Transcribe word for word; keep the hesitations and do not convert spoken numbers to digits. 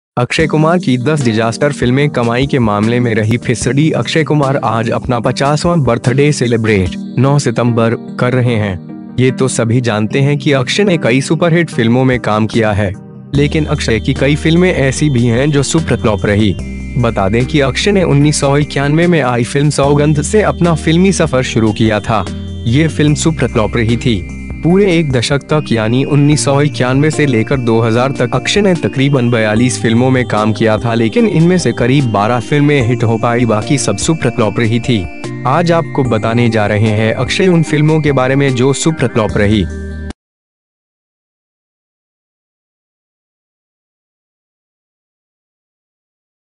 अक्षय कुमार की दस डिजास्टर फिल्में कमाई के मामले में रही फिसड़ी। अक्षय कुमार आज अपना पचासवां बर्थडे सेलिब्रेट नौ सितंबर कर रहे हैं। ये तो सभी जानते हैं कि अक्षय ने कई सुपरहिट फिल्मों में काम किया है, लेकिन अक्षय की कई फिल्में ऐसी भी हैं जो सुपर फ्लॉप रही। बता दें कि अक्षय ने उन्नीस सौ इक्यानवे में आई फिल्म सौगंध से अपना फिल्मी सफर शुरू किया था। ये फिल्म सुपर फ्लॉप रही थी। पूरे एक दशक तक यानी उन्नीस सौ इक्यानवे से लेकर दो हज़ार तक अक्षय ने तकरीबन बयालीस फिल्मों में काम किया था, लेकिन इनमें से करीब बारह फिल्में हिट हो पाई, बाकी सब सुपर फ्लॉप रही थी। आज आपको बताने जा रहे हैं अक्षय उन फिल्मों के बारे में जो सुपर फ्लॉप रही।